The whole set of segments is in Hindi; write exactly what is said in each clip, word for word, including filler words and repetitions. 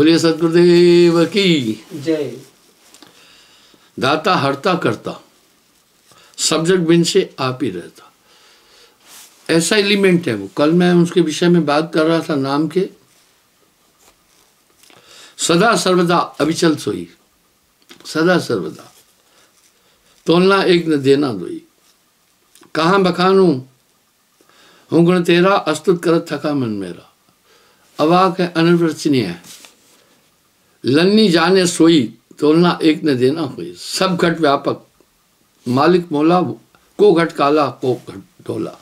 बोलिए सद्गुरुदेव की जय। दाता हरता करता, सब जग बिन से आप ही रहता, ऐसा एलिमेंट है वो। कल मैं उसके विषय में बात कर रहा था, नाम के सदा सर्वदा अविचल सोई, सदा सर्वदा तोलना एक न देना दोई, कहाँ बखानू हूँ गुण तेरा, अस्तुत करत थका मन मेरा। अवाक है अनिर्वचनीय है, लन्नी जाने सोई, तोलना एक न देना हुई। सब घट व्यापक मालिक मौला, को घट काला को घट ढोला।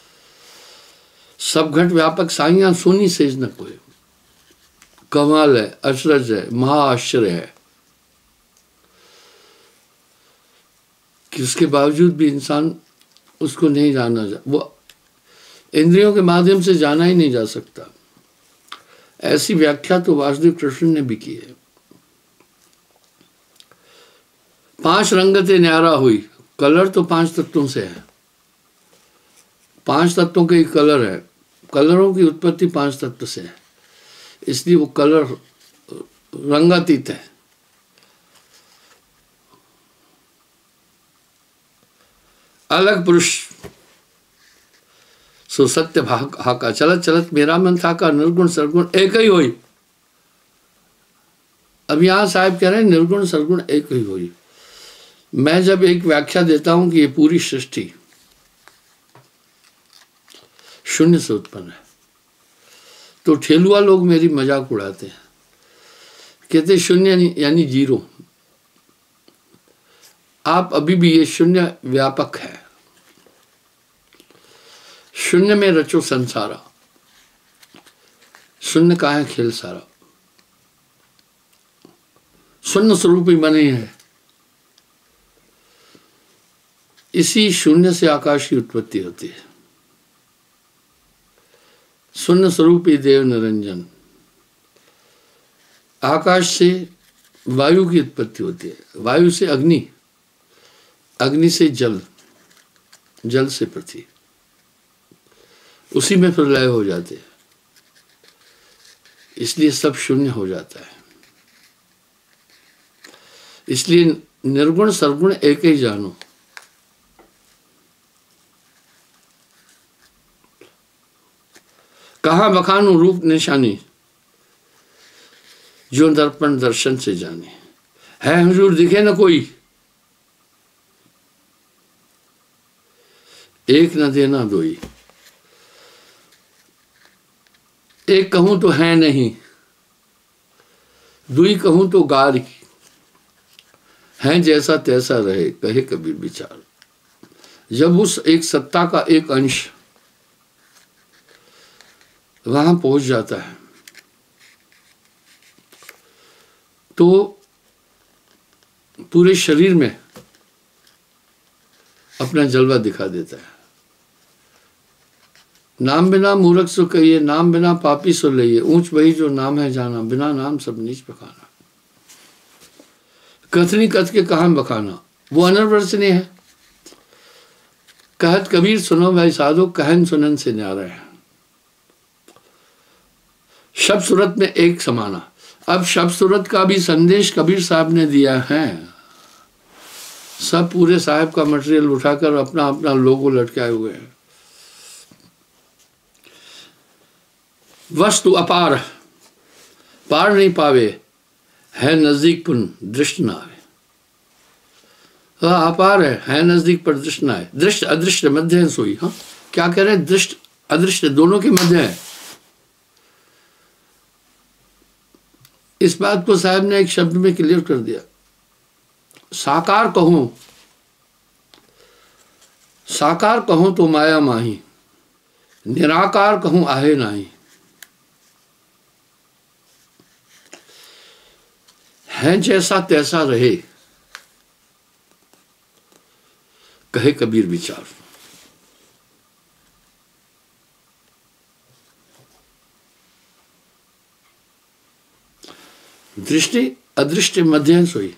सब घट व्यापक साइया सुनी सेज न कोई। कमाल है, अचरज है, महाआश्चर्य है कि उसके बावजूद भी इंसान उसको नहीं जाना जा, वो इंद्रियों के माध्यम से जाना ही नहीं जा सकता। ऐसी व्याख्या तो वासुदेव कृष्ण ने भी की है। पांच रंगते न्यारा हुई, कलर तो पांच तत्वों से है, पांच तत्वों के ही कलर है, कलरों की उत्पत्ति पांच तत्व से है, इसलिए वो कलर रंगातीत है। अलग पुरुष सो सत्य हाका, चलत चलत मेरा मन था का, निर्गुण सरगुण एक ही होई। अब यहां साहब कह रहे हैं निर्गुण सरगुण एक ही होई। मैं जब एक व्याख्या देता हूं कि ये पूरी सृष्टि शून्य से उत्पन्न है, तो ठेलुआ लोग मेरी मजाक उड़ाते हैं, कहते शून्य यानी जीरो। आप अभी भी, ये शून्य व्यापक है, शून्य में रचो संसारा, शून्य का है खेल सारा, शून्य स्वरूप ही बने हैं। इसी शून्य से आकाश की उत्पत्ति होती है, शून्य स्वरूप ही देव निरंजन। आकाश से वायु की उत्पत्ति होती है, वायु से अग्नि, अग्नि से जल, जल से पृथ्वी, उसी में फिर लय हो जाते हैं, इसलिए सब शून्य हो जाता है। इसलिए निर्गुण सरगुण एक ही जानो। कहाँ बखानू रूप निशानी, जो दर्पण दर्शन से जाने। है हुजूर दिखे न कोई, एक न देना दोई। एक कहूं तो है नहीं, दुई कहूं तो गारी, है जैसा तैसा रहे कहे कबीर विचार। जब उस एक सत्ता का एक अंश वहां पहुंच जाता है तो पूरे शरीर में अपना जलवा दिखा देता है। नाम बिना मूर्ख सो कहिए, नाम बिना पापी सो लइए, ऊंच वही जो नाम है जाना, बिना नाम सब नीच बखाना। कथनी कथ के कहां बखाना, वो अनर्वचनीय है। कहत कबीर सुनो भाई साधो, कहन सुनन से न्यारा है। शब्द सूरत में एक समाना। अब शब्द सूरत का भी संदेश कबीर साहब ने दिया है। सब पूरे साहब का मटेरियल उठाकर अपना अपना लोगो लटकाए हुए हैं। वस्तु अपार, पार नहीं पावे, है नजदीक पुन दृष्ट ना आवे। हाँ अपार है, है नजदीक पर दृष्ट ना आए। दृष्ट अदृष्ट मध्य है सोई। हाँ क्या कह रहे हैं, दृष्ट अदृष्ट दोनों के मध्य है। इस बात को साहब ने एक शब्द में क्लियर कर दिया। साकार कहूं, साकार कहूं तो माया माही, निराकार कहूं आहे नाही। है जैसा तैसा रहे कहे कबीर विचार। दृष्टि अदृष्ट मध्य सोई।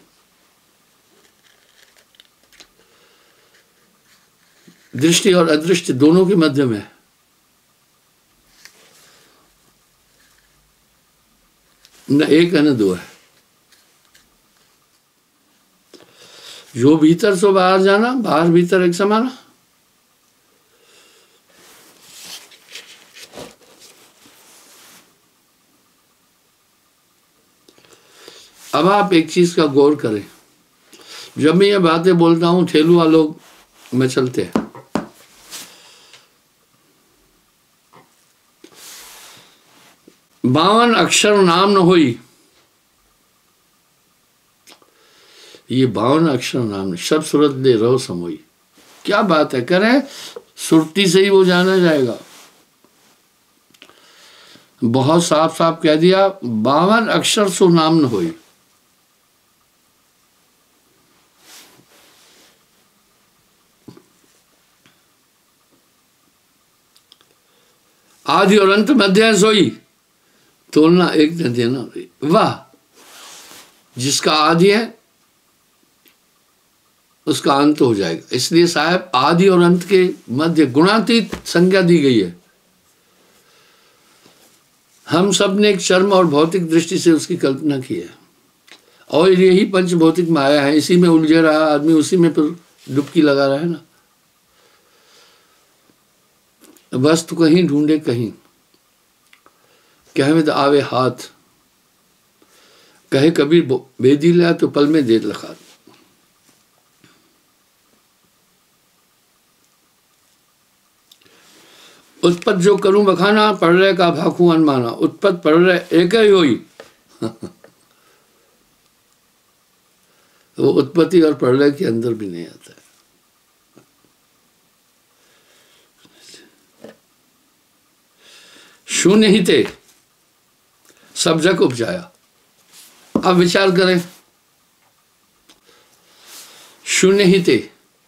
दृष्टि और अदृष्ट दोनों के मध्य में है। न एक है न दो है। जो भीतर सो बाहर जाना, बाहर भीतर एक समाना। अब आप एक चीज का गौर करें, जब मैं ये बातें बोलता हूं ठेलुआ लोग में चलते हैं, बावन अक्षर नाम न होई, ये बावन अक्षर नाम न शब्द सूरत दे रहो समोई। क्या बात है, करें सुरती से ही वो जाना जाएगा। बहुत साफ साफ कह दिया, बावन अक्षर सो नाम न होई। आदि और अंत मध्य सोई, तोलना एक न देना। वाह, जिसका आदि है उसका अंत हो जाएगा। इसलिए साहब आदि और अंत के मध्य गुणातीत संज्ञा दी गई है। हम सब ने एक चर्म और भौतिक दृष्टि से उसकी कल्पना की है, और यही पंच भौतिक माया है। इसी में उलझे रहा आदमी, उसी में फिर डुबकी लगा रहा है ना। वस्तु कहीं ढूंढे कहीं, कहे तो आवे हाथ, कहे कबीर बेदी लिया तो पल में दे लखा। उत्पत्त जो करूं बखाना, पढ़ रहे का भाखू अनमाना। उत्पत्त पढ़ रहे एक ही होई। वो उत्पत्ति और पढ़ रहे के अंदर भी नहीं आता है। शून्य ही थे सब जग उपजाया। अब विचार करें, शून्य ही थे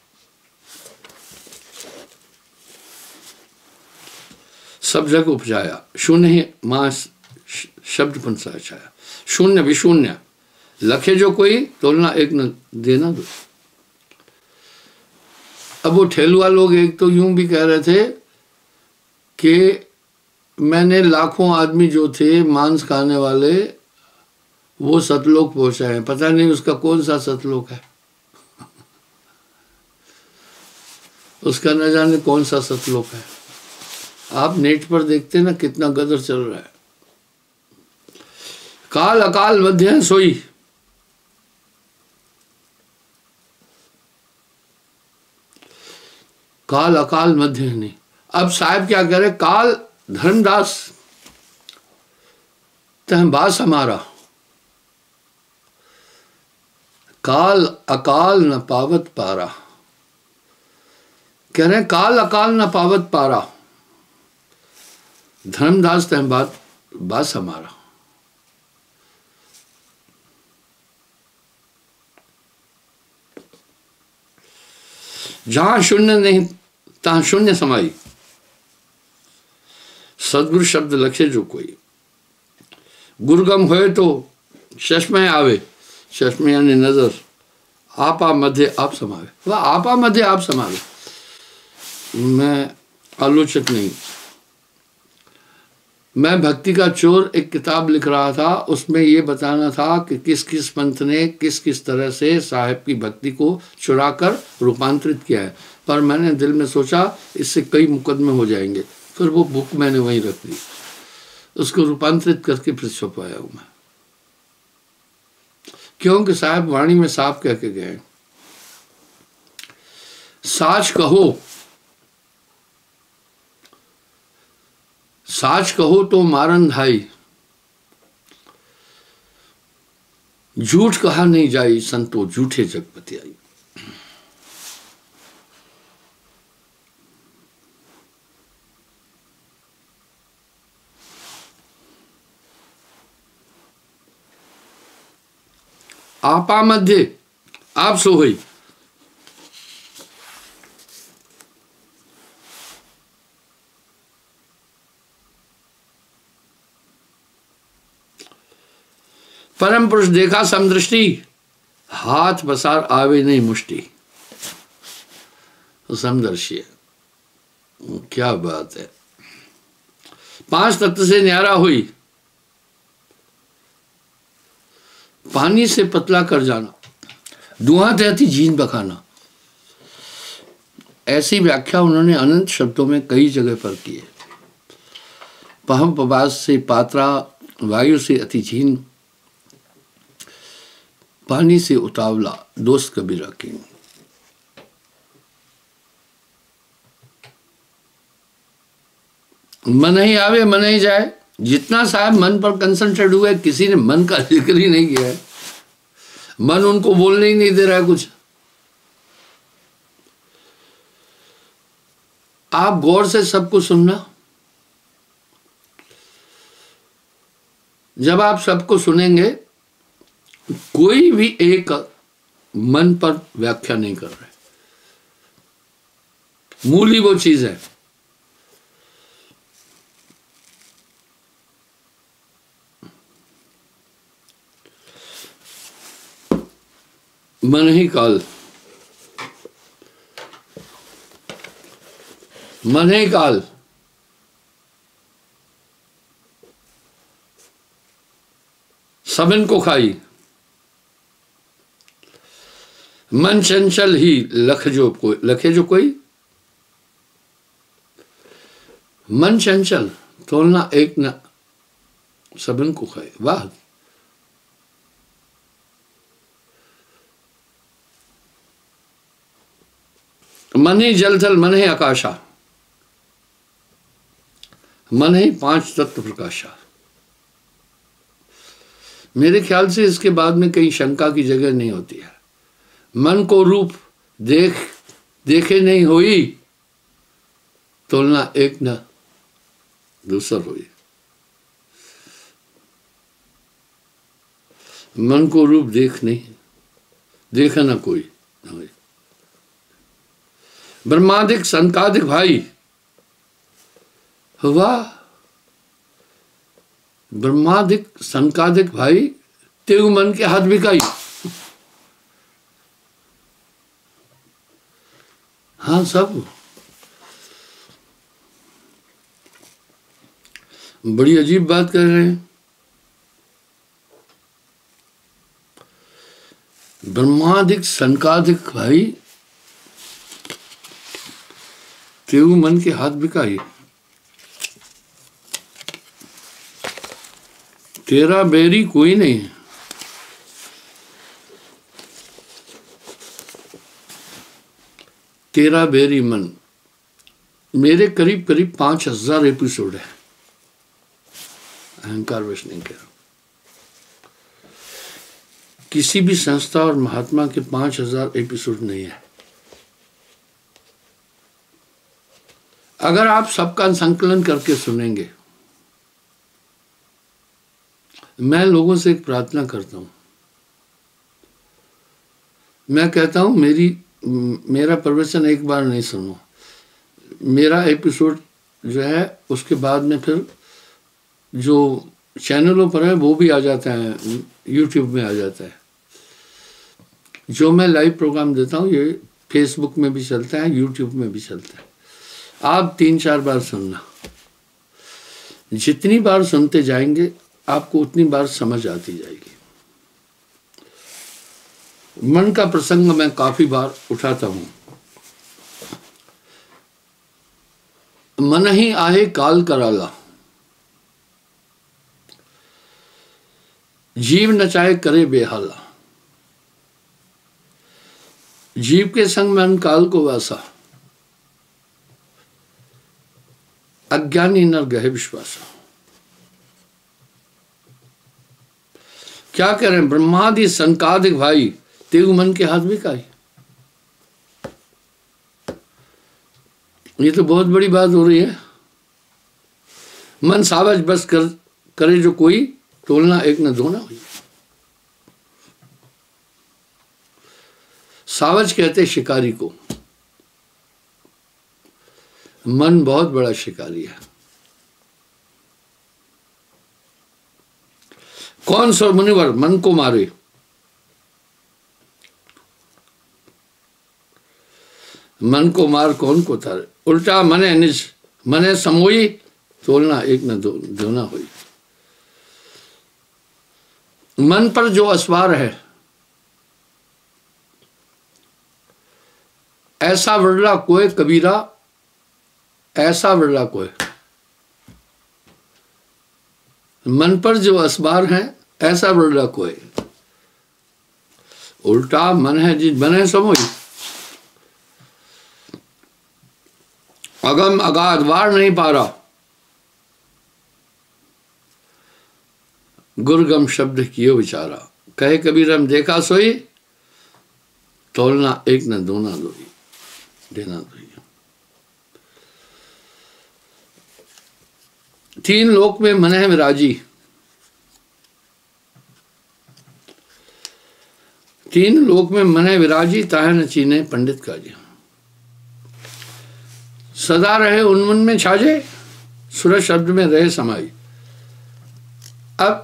सब जग उपजाया। शून्य ही मां शब्द पंसा छाया। शून्य भी शून्य, लखे जो कोई तोलना एक न देना दो। अब वो ठेलुआ लोग एक तो यूं भी कह रहे थे कि मैंने लाखों आदमी जो थे मांस खाने वाले, वो सतलोक पहुंचाए हैं। पता नहीं उसका कौन सा सतलोक है, उसका न जाने कौन सा सतलोक है। आप नेट पर देखते ना कितना गदर चल रहा है। काल अकाल मध्य सोई, काल अकाल मध्य नहीं। अब साहब क्या कह रहे, काल धर्मदास तह बास हमारा, काल अकाल न पावत पारा। कह रहे काल अकाल न पावत पारा, धर्मदास तह बात बास हमारा। जहां शून्य नहीं तहां शून्य समाई। सदगुरु शब्द लखे जो कोई, गुरुगम होए तो चश्मे आवे। चश्मे यानी नजर। आपा मध्य आप समावे। वह आपा मध्य आप समावे। मैं आलोचक नहीं, मैं भक्ति का चोर एक किताब लिख रहा था। उसमें ये बताना था कि किस किस पंथ ने किस किस तरह से साहिब की भक्ति को चुरा कर रूपांतरित किया है। पर मैंने दिल में सोचा इससे कई मुकदमे हो जाएंगे, फिर वो बुक मैंने वहीं रख दी। उसको रूपांतरित करके फिर छुपाया हूं मैं, क्योंकि साहब वाणी में साफ कह के गए, साच कहो साच कहो तो मारन धाई, झूठ कहा नहीं जाई, संतो झूठे जगपति आई। आपा मध्य आप सो हुई। परम पुरुष देखा समदृष्टि, हाथ पसार आवे नहीं मुष्टि। तो समदर्शी है। क्या बात है। पांच तत्व से न्यारा हुई, पानी से पतला कर जाना, धुआं तहती झीन बखाना। ऐसी व्याख्या उन्होंने अनंत शब्दों में कई जगह पर की है। पहम पबास से पात्रा, वायु से अति झीन, पानी से उतावला, दोस्त कबीरा की। मन ही आवे मन ही जाए। जितना साहब मन पर कंसंट्रेट हुआ है, किसी ने मन का जिक्र ही नहीं किया है। मन उनको बोलने ही नहीं दे रहा है कुछ। आप गौर से सबको सुनना। जब आप सबको सुनेंगे, कोई भी एक मन पर व्याख्या नहीं कर रहे। मूल ही वो चीज है। मन ही काल, मन ही काल। सबन को खाई। मन चंचल ही लख जो कोई, लखे जो कोई। मन चंचल तोलना एक न सबन को खाए। वाह। मन ही जल थल, मन ही आकाशा, मन ही पांच तत्व प्रकाशा। मेरे ख्याल से इसके बाद में कहीं शंका की जगह नहीं होती है। मन को रूप देख देखे नहीं होई, तुलना एक न दूसर हुई। मन को रूप देख नहीं, देखा ना कोई न हुई। ब्रह्मादिक संकादिक भाई, वाह। ब्रह्मादिक संकादिक भाई, तेऊ मन के हाथ बिकाई। हाँ, सब बड़ी अजीब बात कर रहे हैं। ब्रह्मादिक संकादिक भाई, तेऊ मन के हाथ बिकाई। तेरा बैरी कोई नहीं है। तेरा बैरी मन। मेरे करीब करीब पांच हजार एपिसोड है। अहंकार वश नहीं कह रहा। किसी भी संस्था और महात्मा के पांच हजार एपिसोड नहीं है। अगर आप सबका संकलन करके सुनेंगे, मैं लोगों से एक प्रार्थना करता हूं। मैं कहता हूं मेरी मेरा प्रवचन एक बार नहीं सुनो। मेरा एपिसोड जो है उसके बाद में फिर जो चैनलों पर है वो भी आ जाता है, यूट्यूब में आ जाता है। जो मैं लाइव प्रोग्राम देता हूं ये फेसबुक में भी चलता है, यूट्यूब में भी चलता है। आप तीन चार बार सुनना। जितनी बार सुनते जाएंगे आपको उतनी बार समझ आती जाएगी। मन का प्रसंग मैं काफी बार उठाता हूं। मन ही आहे काल कराला, जीव नचाए करे बेहाला। जीव के संग मन काल को वासा, अज्ञानी नर गहे विश्वासा। क्या कह रहे हैं? ब्रह्मादि संकादिक भाई, तेगु मन के हाथ बिकाई। ये तो बहुत बड़ी बात हो रही है। मन सावज बस कर करे जो कोई, तोलना एक न दो ना हुई। सावज कहते शिकारी को। मन बहुत बड़ा शिकारी है। कौन सा मुनिवर मन को मारे? मन को मार कौन को तारे? उल्टा मने निज मने समोई, तोलना एक न दो दोना हुई। मन पर जो असवार है ऐसा विरला कोई कबीरा, ऐसा विरला कोई। मन पर जो असवार है ऐसा विरला कोई। उल्टा मन है जिस मन है समोई, अगम अगाध वार नहीं पा रहा। गुरगम शब्द कियो विचारा, कहे कबीर हम देखा सोई, तोलना एक न दोना दोई, देना दोई। तीन लोक में मन है विराजी, तीन लोक में मन है विराजी, ताहे न चीने पंडित काजी। सदा रहे उन्मन में छाजे, सूरज शब्द में रहे समाई। अब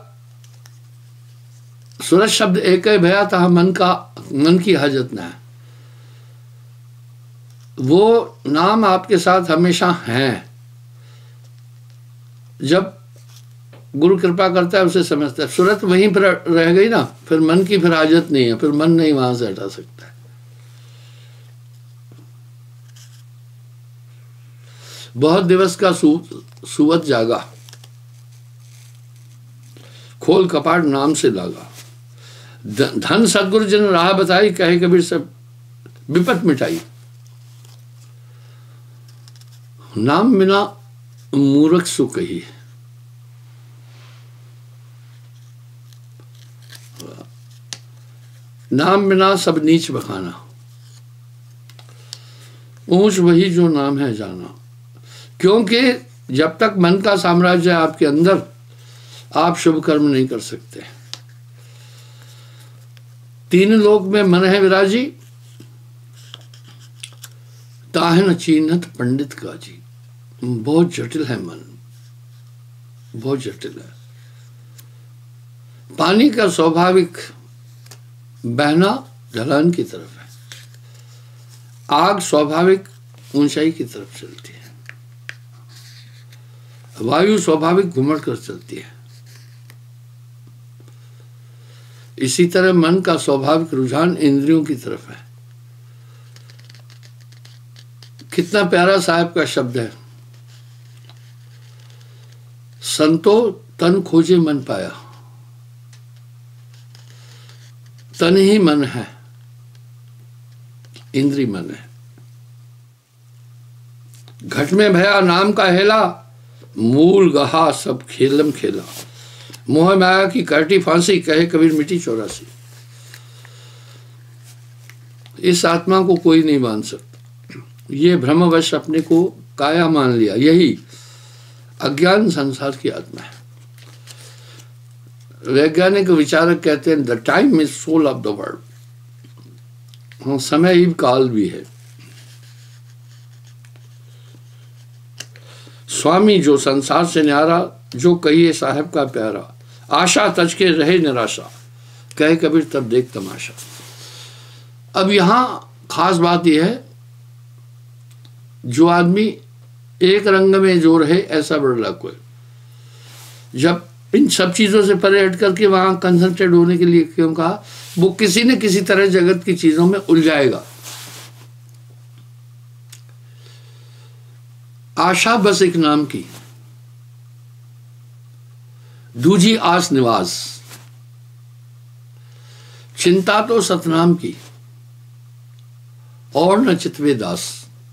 सूरज शब्द एक ही भया था, मन का मन की हाजत न है। वो नाम आपके साथ हमेशा है। जब गुरु कृपा करता है उसे समझता है। सूरत वहीं पर रह गई ना, फिर मन की फिर हाजत नहीं है, फिर मन नहीं वहां से हटा सकता है। बहुत दिवस का सु, सुवत जागा, खोल कपाट नाम से लागा। धन सदगुरु जिन राह बताई, कहे कबीर सब विपत मिटाई। नाम बिना मूर्ख सु कही, नाम बिना सब नीच बखाना। ऊंच वही जो नाम है जाना। क्योंकि जब तक मन का साम्राज्य है आपके अंदर, आप शुभ कर्म नहीं कर सकते। तीन लोक में मन है विराजी, ताहे न चीन्हत पंडित काजी। बहुत जटिल है मन, बहुत जटिल है। पानी का स्वाभाविक बहना ढलान की तरफ है, आग स्वाभाविक ऊंचाई की तरफ चलती है, वायु स्वाभाविक घुमड़ कर चलती है। इसी तरह मन का स्वाभाविक रुझान इंद्रियों की तरफ है। कितना प्यारा साहब का शब्द है, संतो तन खोजे मन पाया। तन ही मन है, इंद्री मन है। घट में भया नाम का हेला, मूल गहा सब खेलम खेला। मोह माया की काटी फांसी, कहे कबीर मिटी चौरासी। इस आत्मा को कोई नहीं बांध सकता। ये भ्रमवश अपने को काया मान लिया, यही अज्ञान संसार की आत्मा है। वैज्ञानिक विचारक कहते हैं the time is soul of the world. समय ही काल भी है। स्वामी जो संसार से न्यारा, जो कहिए साहब का प्यारा। आशा तज के रहे निराशा, कहे कबीर तब देख तमाशा। अब यहां खास बात यह है, जो आदमी एक रंग में जो रहे ऐसा बिरला कोई। जब इन सब चीजों से परे हट करके वहां कंसंट्रेट होने के लिए क्यों कहा, वो किसी न किसी तरह जगत की चीजों में उलझाएगा। आशा बस एक नाम की, दूजी आस निवास। चिंता तो सतनाम की, और न चितवे दास।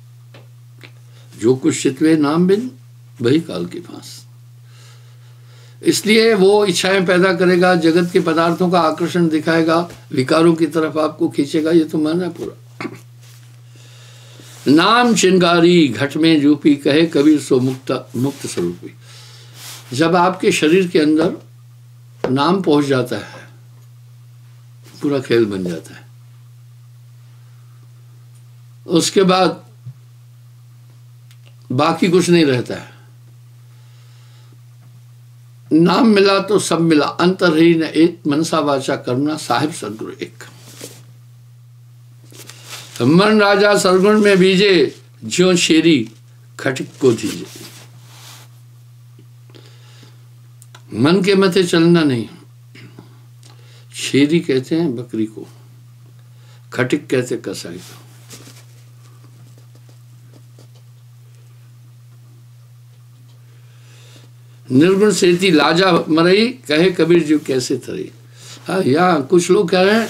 जो कुछ चितवे नाम बिन, वही काल की फांस। इसलिए वो इच्छाएं पैदा करेगा, जगत के पदार्थों का आकर्षण दिखाएगा, विकारों की तरफ आपको खींचेगा। ये तो मन है पूरा। नाम चिंगारी घट में जूपी, कहे कबीर सो मुक्त मुक्त स्वरूपी। जब आपके शरीर के अंदर नाम पहुंच जाता है, पूरा खेल बन जाता है। उसके बाद बाकी कुछ नहीं रहता है। नाम मिला तो सब मिला, अंतर ही न एक। मनसा वाचा करना साहिब सदगुरु एक। मन राजा सरगुण में बीजे, ज्यों शेरी खटक को दीजे। मन के मते चलना नहीं, शेरी कहते हैं बकरी को, खटिक कहते कसाई को। निर्गुण सेती लाजा मरई, कहे कबीर जीव कैसे तरी। हाँ, यहाँ कुछ लोग कह रहे हैं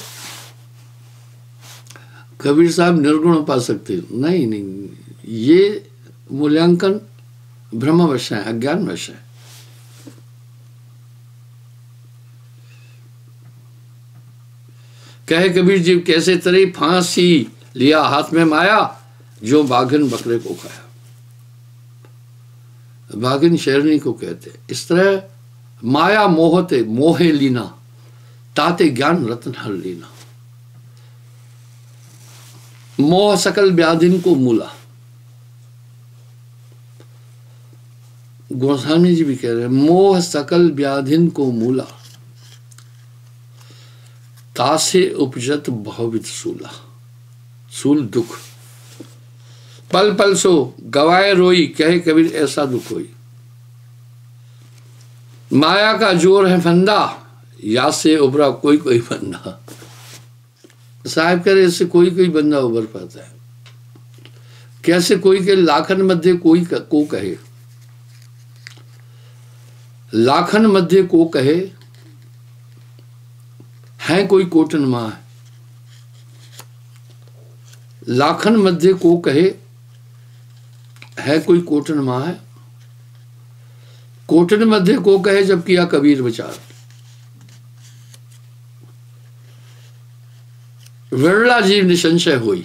कबीर साहब निर्गुण पा सकते। नहीं नहीं, ये मूल्यांकन भ्रमवश है, अज्ञानवश है। कहे कबीर जीव कैसे तरी, फांसी लिया हाथ में माया, जो बाघन बकरे को खाया। बाघिन शेरनी को कहते। इस तरह माया मोहते मोहे लीना, ताते ज्ञान रत्न हर लीना। मोह सकल व्याधिन को मूला। गोस्वामी जी भी कह रहे हैं, मोह सकल व्याधिन को मूला, तासे उपजत बहुविध सूला। सूल दुख, पल पल सो गवाए रोई, कहे कबीर ऐसा दुख होई। माया का जोर है फंदा, या से उभरा कोई कोई बंदा। साहब कह रहे इससे कोई कोई बंदा उभर पाता है। कैसे कोई के लाखन मध्य कोई को कहे, लाखन मध्य को कहे, है कोई कोटन मां है। लाखन मध्य को कहे, है कोई कोटन मां है। कोटन मध्य को कहे, जब किया कबीर विचार। विरला जीव निसंशय हुई,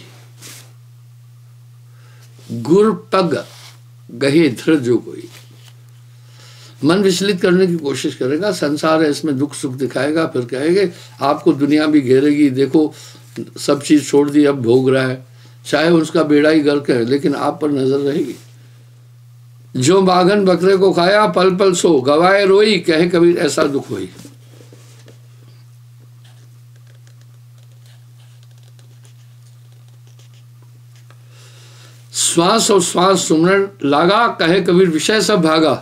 गुर पग गहे धृ जो कोई। मन विचलित करने की कोशिश करेगा, संसार है इसमें दुख सुख दिखाएगा, फिर कहेंगे आपको दुनिया भी घेरेगी, देखो सब चीज छोड़ दी अब भोग रहा है, चाहे उसका बेड़ा ही गर्क है, लेकिन आप पर नजर रहेगी। जो बाघन बकरे को खाया, पल पल सो गवाए रोई, कहे कबीर ऐसा दुख हुई। श्वास और श्वास सुमरण लागा, कहे कबीर विषय सब भागा।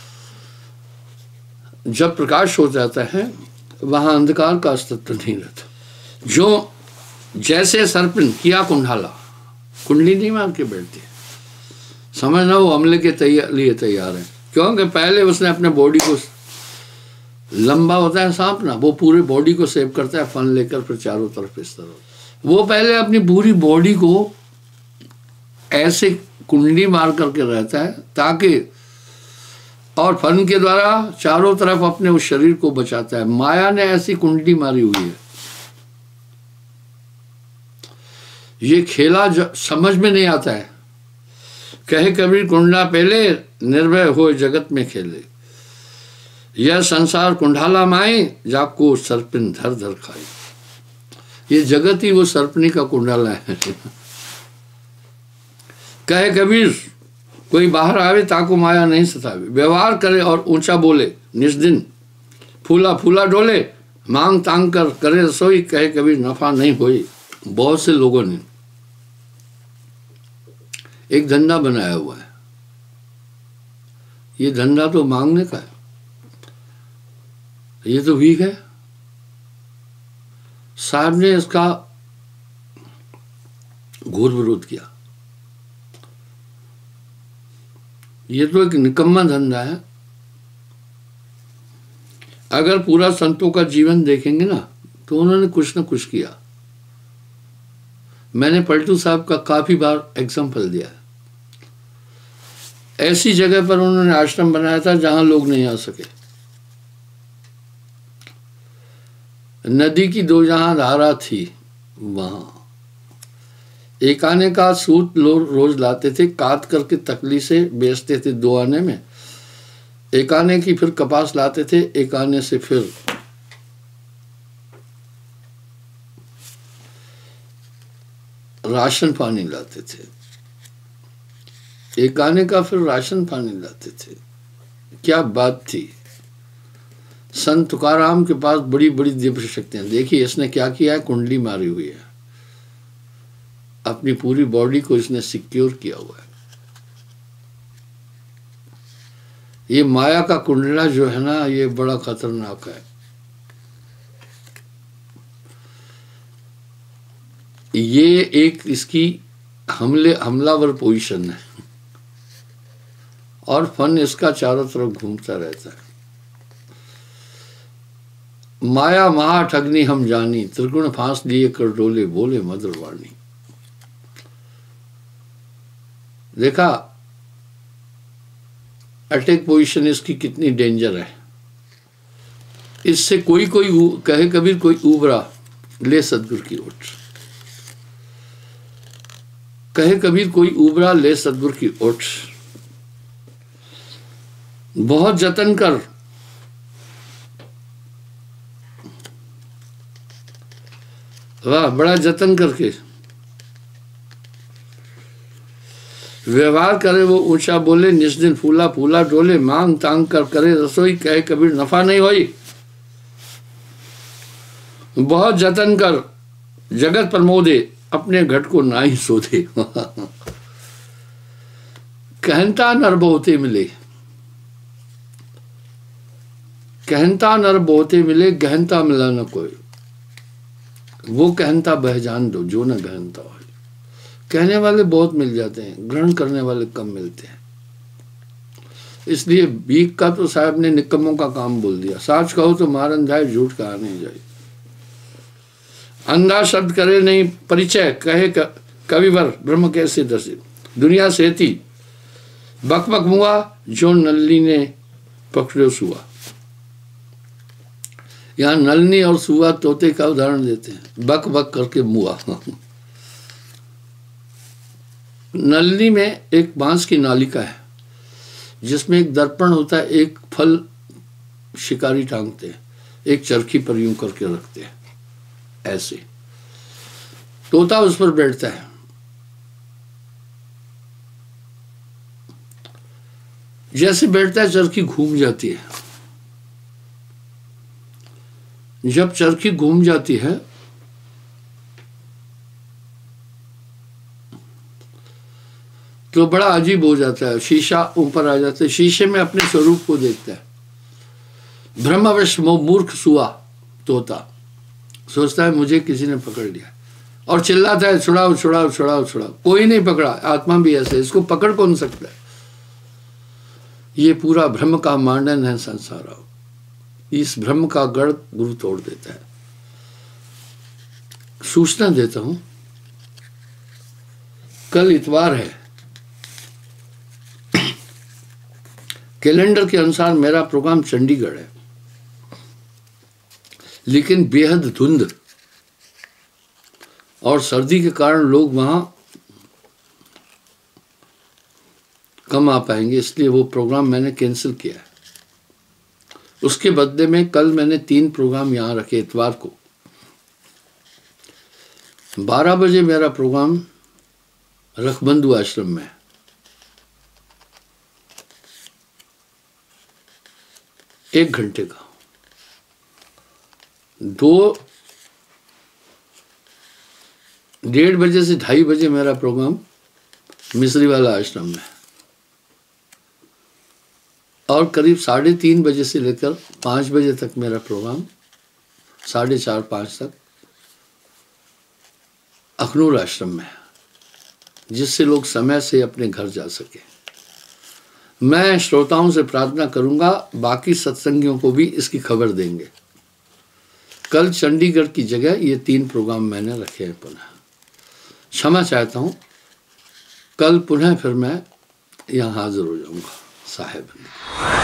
जब प्रकाश हो जाता है वहां अंधकार का अस्तित्व नहीं रहता। जो जैसे सर्पिन किया कुंडाला, कुंडली नहीं मार के बैठती, समझना वो हमले के तैयार लिए तैयार है। क्योंकि पहले उसने अपने बॉडी को, लंबा होता है सांप ना, वो पूरे बॉडी को सेव करता है फन लेकर, फिर चारों तरफ इस तरह। वो पहले अपनी पूरी बॉडी को ऐसे कुंडली मार करके रहता है, ताकि और फन के द्वारा चारों तरफ अपने उस शरीर को बचाता है। माया ने ऐसी कुंडली मारी हुई है। ये खेला समझ में नहीं आता है। कहे कबीर कुंडला पहले, निर्भय हो जगत में खेले। यह संसार कुंडाला माए, जाको सर्पिन धर धर खाए। ये जगत ही वो सर्पनी का कुंडाला है। कहे कबीर कोई बाहर आवे, ताको माया नहीं सतावे। व्यवहार करे और ऊंचा बोले, निस्दिन फूला फूला डोले। मांग तांग कर करे रसोई, कहे कबीर नफा नहीं होई। बहुत से लोगों ने एक धंधा बनाया हुआ है। ये धंधा तो मांगने का है, ये तो वीक है। साहब ने इसका घोर विरोध किया। ये तो एक निकम्मा धंधा है। अगर पूरा संतों का जीवन देखेंगे ना, तो उन्होंने कुछ ना कुछ किया। मैंने पलटू साहब का काफी बार एग्जाम्पल दिया है। ऐसी जगह पर उन्होंने आश्रम बनाया था जहां लोग नहीं आ सके। नदी की दो जहां धारा थी, वहां एक आने का सूत लोग रोज लाते थे, काट करके तकली से बेचते थे दो आने में। एक आने की फिर कपास लाते थे, एक आने से फिर राशन पानी लाते थे। एक आने का फिर राशन पानी लाते थे। क्या बात थी। संत तुकाराम के पास बड़ी बड़ी दिव्य शक्तियां। देखिए इसने क्या किया है, कुंडली मारी हुई है, अपनी पूरी बॉडी को इसने सिक्योर किया हुआ है। ये माया का कुंडला जो है ना, ये बड़ा खतरनाक है। ये एक इसकी हमले हमलावर पोजीशन है और फन इसका चारों तरफ घूमता रहता है। माया महा ठगनी हम जानी, त्रिगुण फांस लिए कर डोले, बोले मधुर वाणी। देखा अटैक पोजीशन इसकी कितनी डेंजर है। इससे कोई कोई कहे कबीर कोई उबरा ले सदगुरु की ओट, कहे कबीर कोई उबरा ले सदगुरु की ओट। बहुत जतन कर, वाह, बड़ा जतन करके व्यवहार करे वो ऊंचा बोले, निस दिन फूला फूला डोले, मांग तांग कर करे रसोई, कहे कबीर नफा नहीं होई। बहुत जतन कर जगत प्रमोदे, अपने घट को ना ही सोधे। कहनता नर बहुते मिले, कहनता नर बहुते मिले, गहनता मिला न कोई। वो कहनता बह जान दो जो न गहनता हो। कहने वाले बहुत मिल जाते हैं, ग्रहण करने वाले कम मिलते हैं। इसलिए बीक का तो साहब ने निकम्मों का काम बोल दिया। साच कहो तो मारन जाए, झूठ कहा नहीं जाए। अंधा शब्द करे नहीं परिचय, कहे कविवर ब्रह्म कैसे दसे। दुनिया से थी बक बक मुआ, जो नल्ली ने पकड़ो सुआ। यहाँ नलनी और सुआ तोते का उदाहरण देते हैं, बक बक करके मुआ। नलनी में एक बांस की नालिका है जिसमें एक दर्पण होता है, एक फल शिकारी टांगते हैं, एक चरखी पर यूं करके रखते हैं ऐसे। तोता उस पर बैठता है। जैसे बैठता है चरखी घूम जाती है। जब चरखी घूम जाती है तो बड़ा अजीब हो जाता है। शीशा ऊपर आ जाता है, शीशे में अपने स्वरूप को देखता है। ब्रह्मवश मूर्ख सुआ तोता सोचता है मुझे किसी ने पकड़ लिया और चिल्लाता है छुड़ाओ छुड़ाओ छुड़ाओ छुड़ाओ। कोई नहीं पकड़ा। आत्मा भी ऐसे, इसको पकड़ कौन सकता है। ये पूरा ब्रह्म का मांडन है संसार। इस ब्रह्म का गढ़ गुरु तोड़ देता है। सूचना देता हूं, कल इतवार है। कैलेंडर के अनुसार मेरा प्रोग्राम चंडीगढ़ है, लेकिन बेहद धुंध और सर्दी के कारण लोग वहां कम आ पाएंगे, इसलिए वो प्रोग्राम मैंने कैंसिल किया है। उसके बदले में कल मैंने तीन प्रोग्राम यहां रखे। इतवार को बारह बजे मेरा प्रोग्राम रखबंधु आश्रम में है। एक घंटे का। दो डेढ़ बजे से ढाई बजे मेरा प्रोग्राम मिस्री वाला आश्रम में, और करीब साढ़े तीन बजे से लेकर पाँच बजे तक मेरा प्रोग्राम, साढ़े चार पाँच तक अखनूर आश्रम में है, जिससे लोग समय से अपने घर जा सके। मैं श्रोताओं से प्रार्थना करूंगा, बाकी सत्संगियों को भी इसकी खबर देंगे। कल चंडीगढ़ की जगह ये तीन प्रोग्राम मैंने रखे हैं। पुनः क्षमा चाहता हूं, कल पुनः फिर मैं यहाँ हाजिर हो जाऊंगा साहेब।